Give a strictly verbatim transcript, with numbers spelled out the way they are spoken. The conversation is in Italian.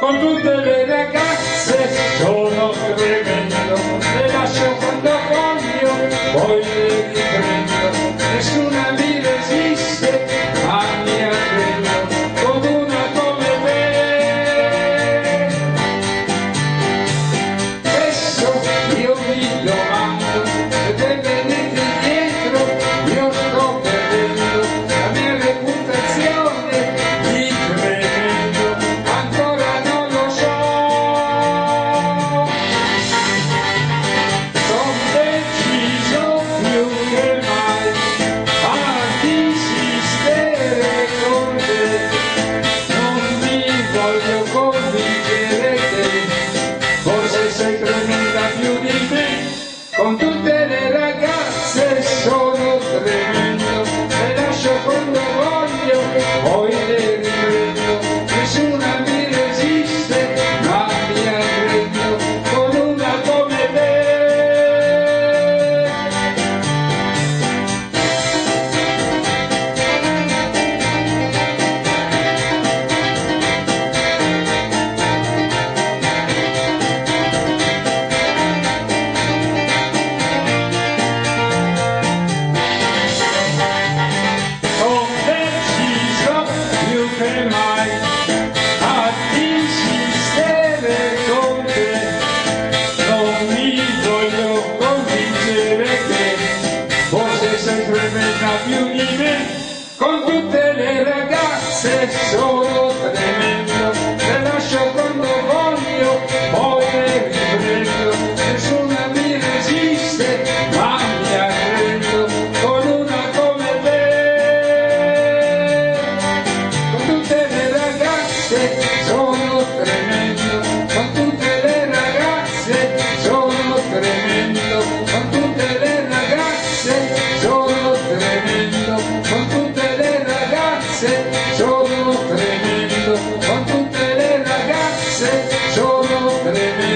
con tutte le ragazze sono tremendo, le lascio quando voglio, poi le riprendo, nessuna mi resiste, ma mi arrendo con una come me. Spesso io mi domando, se venite dietro, io sto perdendo la mia reputazione di tremendo, ancora non lo so. Son deciso più che mai a insistere con te, non mi voglio convincere che forse sei tremenda più di me, con tutte le ragazze sono tremendo, le lascio quando voglio, poi le riprendo, nessuna mi resiste, ma mi arrendo con una come me. Ho deciso più che mai ad insistere con te, non mi voglio convincere che forse sei tremenda più di me, con tutte le ragazze sono tremendo, le lascio quando voglio, poi le riprendo, nessuna mi resiste, ma mi arrendo con una come me. Con tutte le ragazze sono tremendo, con tutte le ragazze sono tremendo, con tutte le ragazze sono tremendo, con tutte le ragazze sono tremendo, con tutte le ragazze sono tremendo.